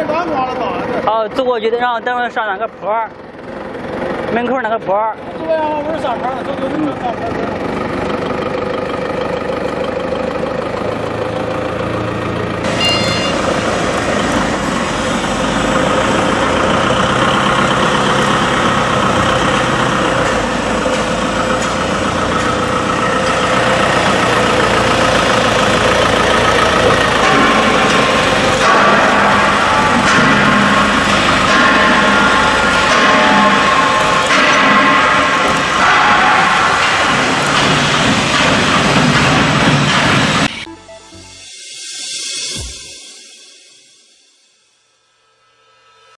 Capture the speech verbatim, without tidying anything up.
点打光了到。 好，走过去的，然后等会上那个坡，门口那个坡。 走呀，我上坡了，走走走上坡。